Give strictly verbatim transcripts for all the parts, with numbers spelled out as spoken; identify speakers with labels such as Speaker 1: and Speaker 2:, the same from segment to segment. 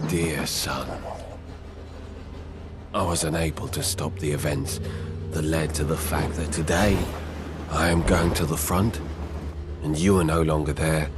Speaker 1: Dear son, I was unable to stop the events that led to the fact that today I am going to the front and you are no longer there.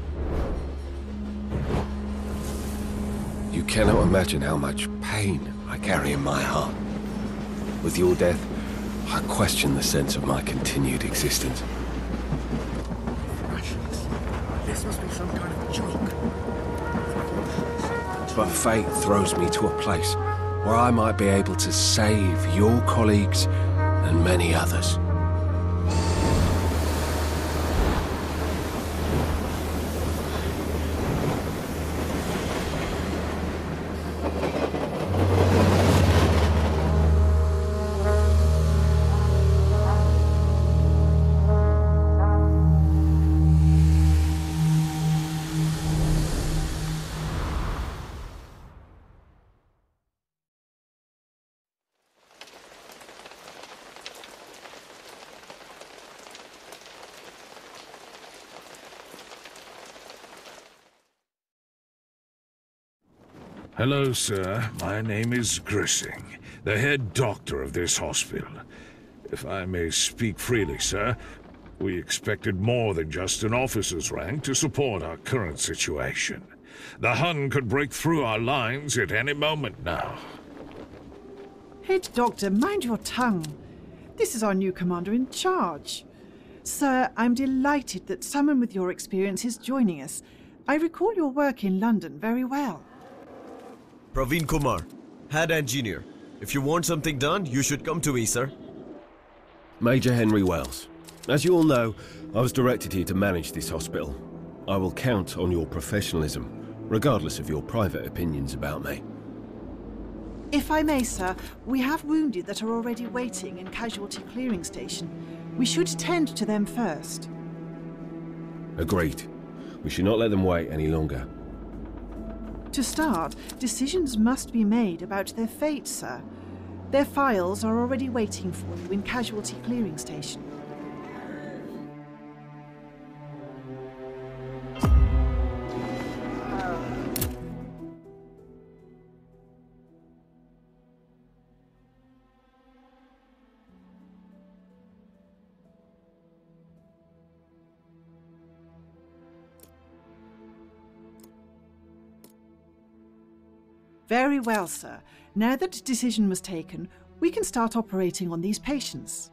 Speaker 1: You cannot imagine how much pain I carry in my heart. With your death, I question the sense of my continued existence.
Speaker 2: This must be some kind of joke.
Speaker 1: But fate throws me to a place where I might be able to save your colleagues and many others.
Speaker 3: Hello, sir. My name is Grissing, the head doctor of this hospital. If I may speak freely, sir, we expected more than just an officer's rank to support our current situation. The Hun could break through our lines at any moment now.
Speaker 4: Head Doctor, mind your tongue. This is our new commander in charge. Sir, I'm delighted that someone with your experience is joining us. I recall your work in London very well.
Speaker 5: Praveen Kumar, head engineer. If you want something done, you should come to me, sir.
Speaker 1: Major Henry Wells. As you all know, I was directed here to manage this hospital. I will count on your professionalism, regardless of your private opinions about me.
Speaker 4: If I may, sir, we have wounded that are already waiting in Casualty Clearing Station. We should tend to them first.
Speaker 1: Agreed. We should not let them wait any longer.
Speaker 4: To start, decisions must be made about their fate, sir. Their files are already waiting for you in Casualty Clearing Station. Very well, sir. Now that a decision was taken, we can start operating on these patients.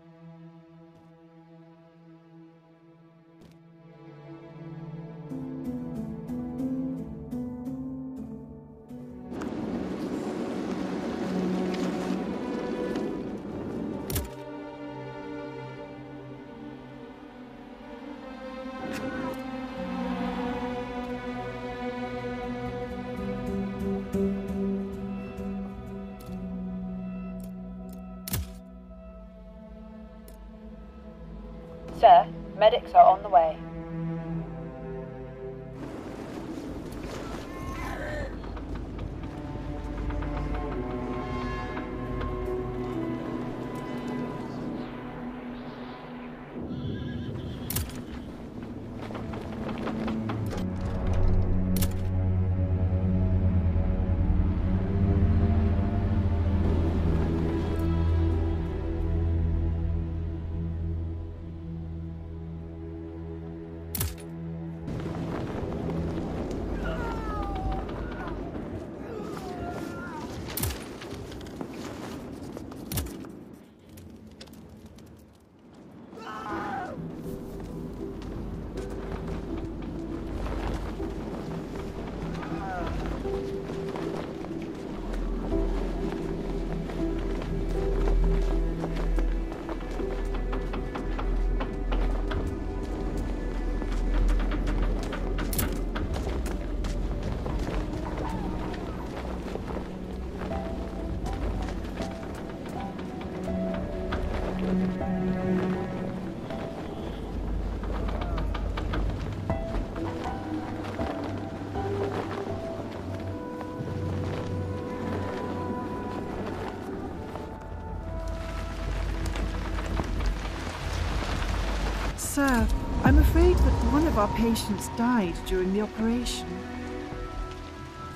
Speaker 6: Sir, medics are on the way.
Speaker 4: Sir, I'm afraid that one of our patients died during the operation.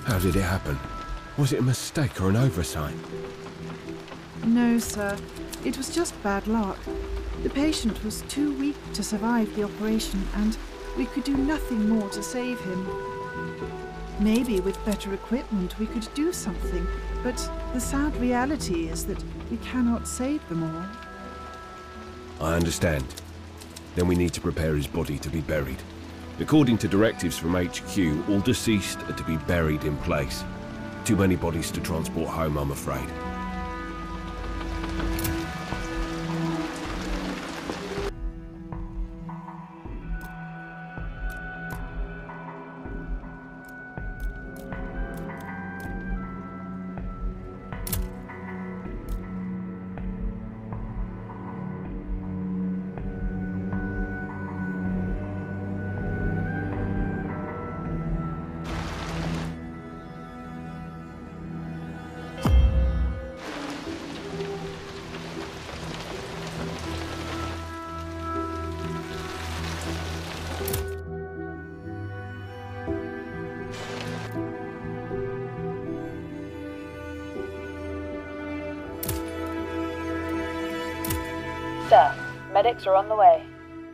Speaker 1: How did it happen? Was it a mistake or an oversight?
Speaker 4: No, sir. It was just bad luck. The patient was too weak to survive the operation, and we could do nothing more to save him. Maybe with better equipment we could do something, but the sad reality is that we cannot save them all.
Speaker 1: I understand. Then we need to prepare his body to be buried. According to directives from H Q, all deceased are to be buried in place. Too many bodies to transport home, I'm afraid.
Speaker 6: Sir, medics are on the way.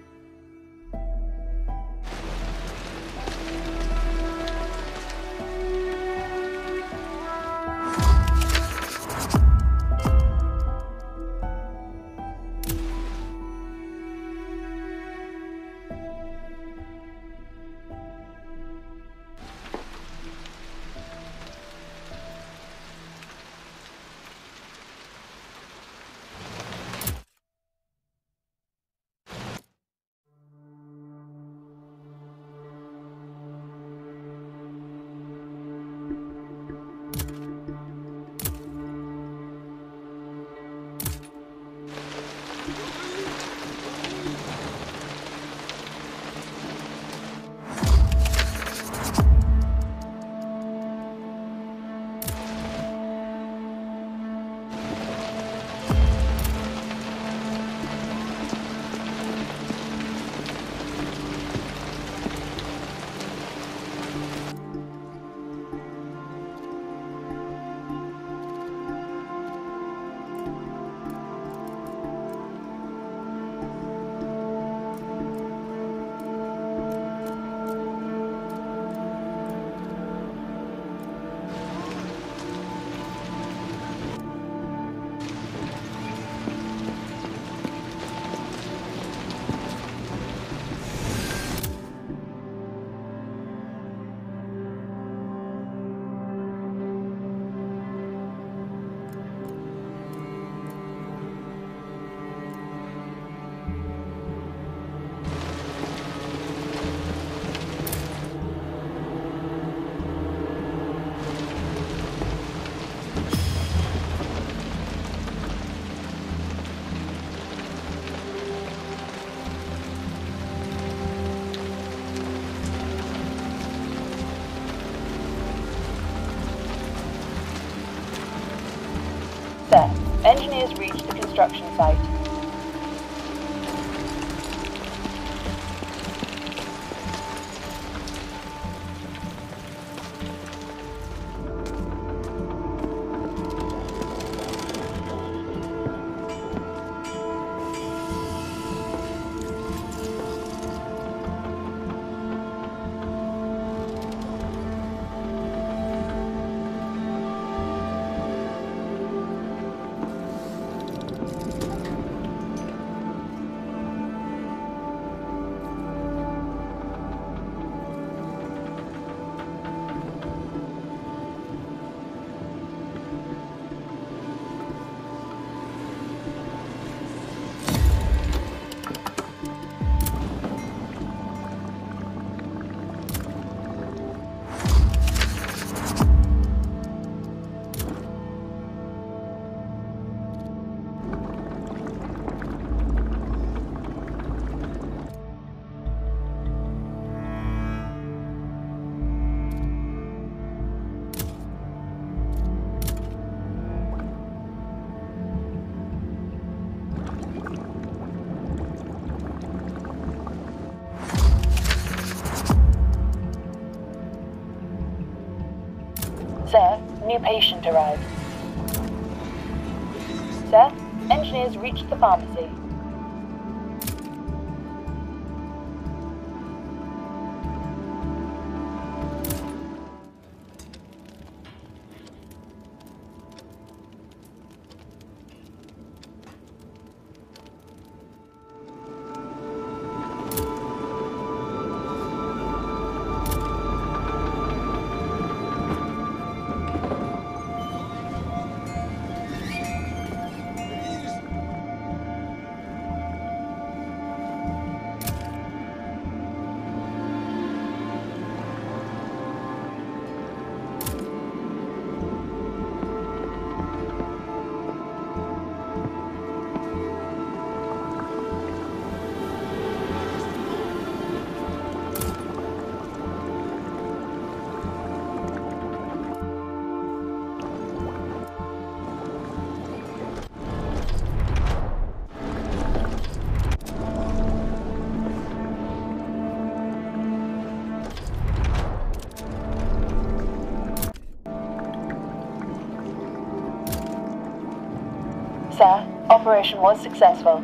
Speaker 6: Sir, engineers reached the construction site. new patient arrived. Sir, engineers reached the pharmacy. Sir, operation was successful.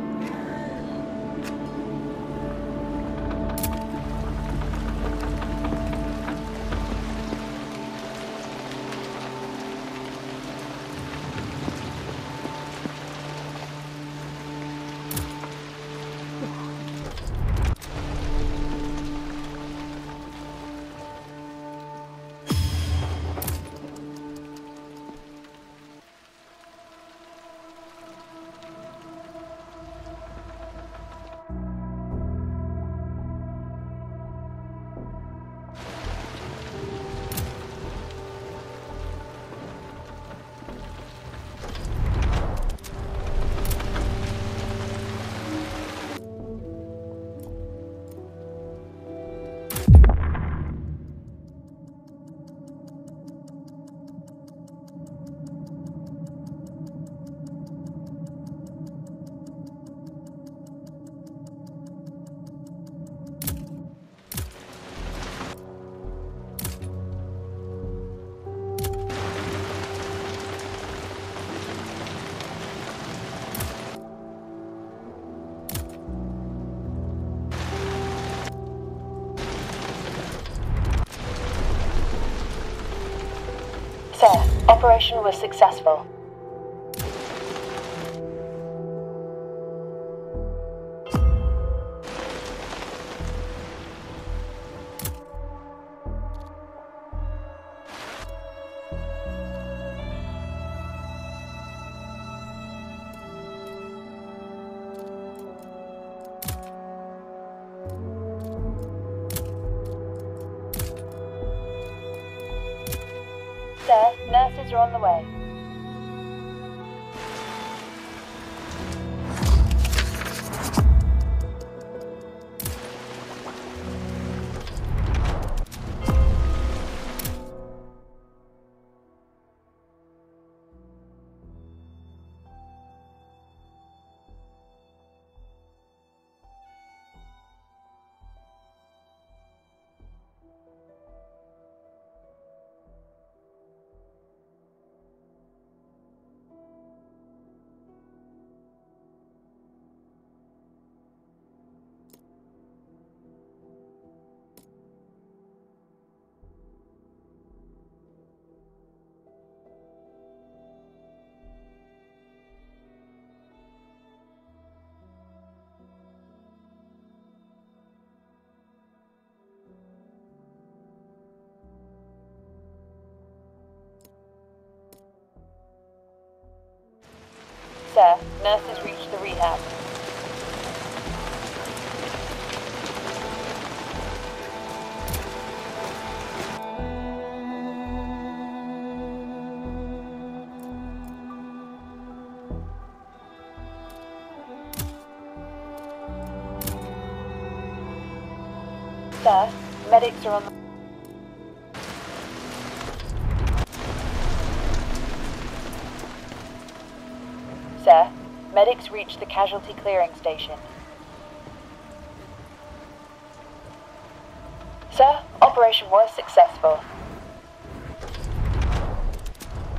Speaker 6: Sir, operation was successful. Sir, nurses are on the way. Sir, nurses reached the rehab. Sir, medics are on the... Sir, medics reached the casualty clearing station. Sir, operation was successful.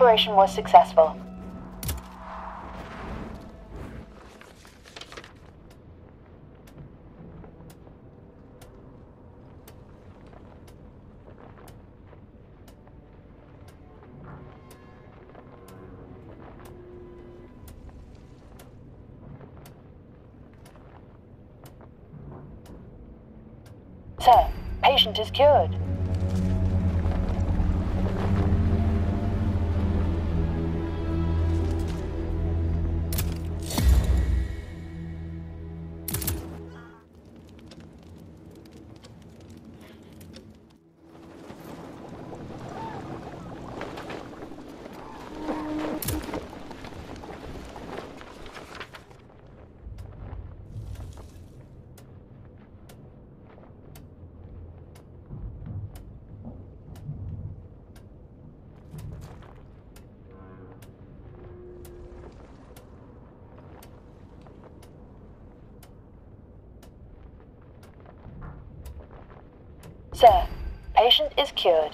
Speaker 6: operation was successful. Sir, patient is cured. Sir, patient is cured.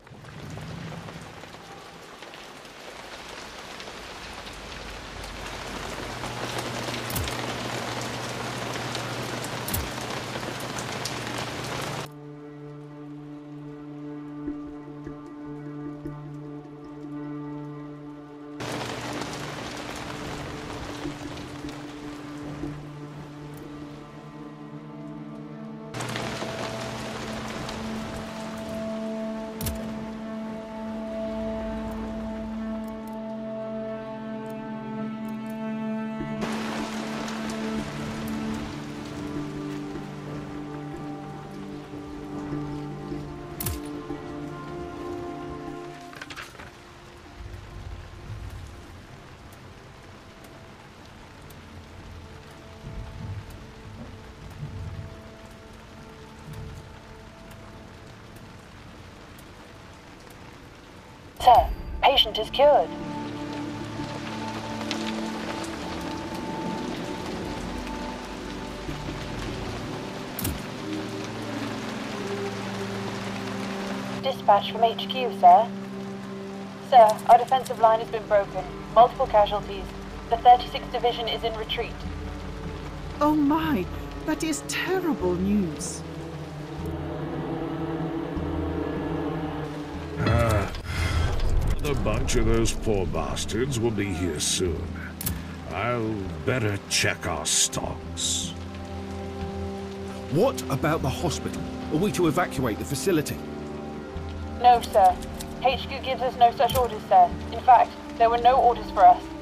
Speaker 6: Sir, patient is cured. Dispatch from H Q, sir. Sir, our defensive line has been broken. Multiple casualties. The thirty-sixth Division is in retreat.
Speaker 4: Oh my, that is terrible news.
Speaker 3: Ah, a bunch of those poor bastards will be here soon. I'll better check our stocks.
Speaker 1: What about the hospital? Are we to evacuate the facility?
Speaker 6: No, sir. H Q gives us no such orders, sir. In fact, there were no orders for us.